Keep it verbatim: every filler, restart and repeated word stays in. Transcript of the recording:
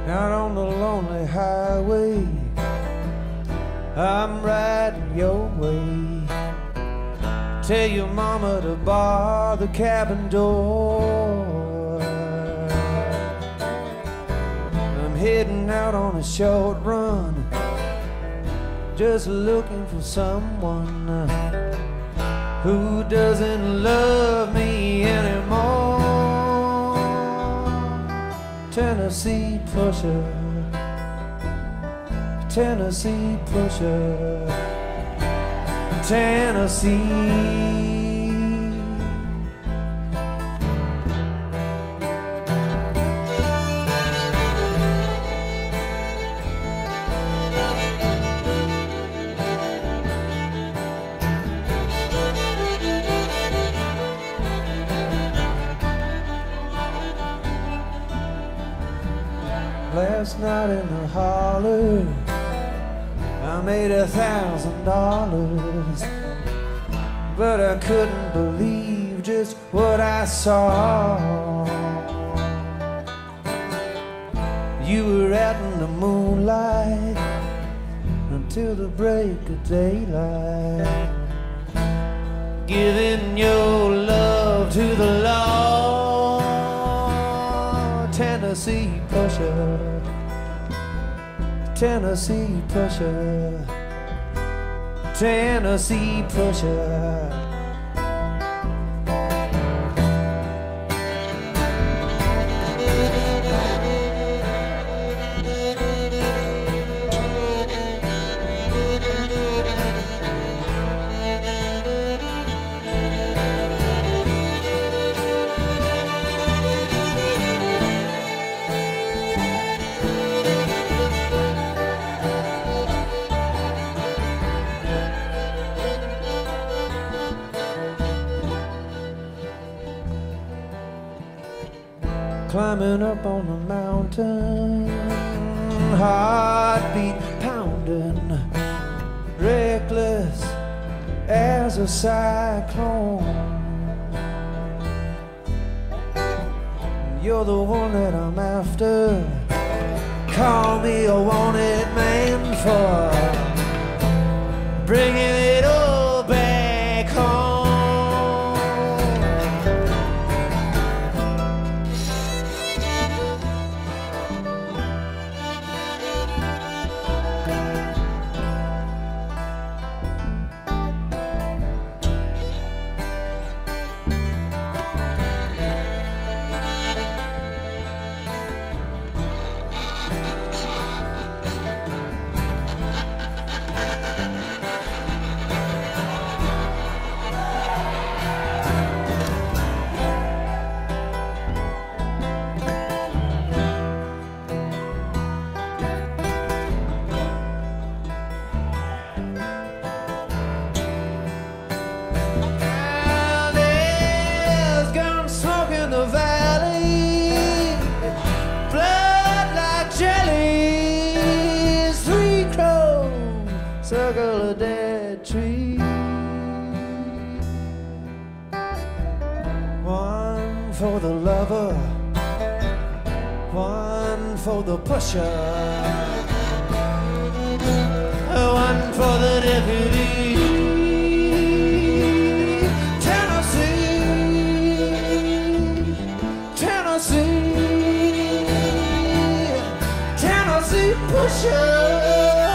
out on the lonely highway. I'm riding your way. Tell your mama to bar the cabin door. I'm heading out on a short run, just looking for someone who doesn't love me anymore. Tennessee pusher, Tennessee pusher, Tennessee. Last night in the holler, I made a thousand dollars, but I couldn't believe just what I saw. You were out in the moonlight until the break of daylight, giving your love to the law. Tennessee pusher, Tennessee pusher, Tennessee pusher. Climbing up on the mountain, heartbeat pounding, reckless as a cyclone. You're the one that I'm after. Call me a wanted man for bringing it all back home. Circle a dead tree. One for the lover, one for the pusher, one for the deputy. Tennessee, Tennessee, Tennessee pusher.